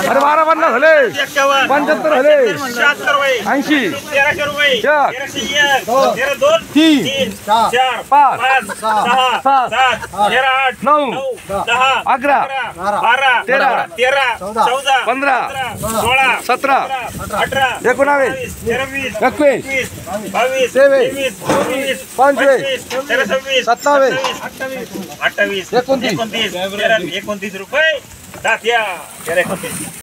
अरे 12-50 झाले, 75 झाले, 80, 3, 4, 5, 6, 7, 9, 10, 11, 12, 13, 14, 15, 16, 17, 18, 19, 21, 22, 23, 24, 25, 26, 27, 28, 29, 29 रुपये.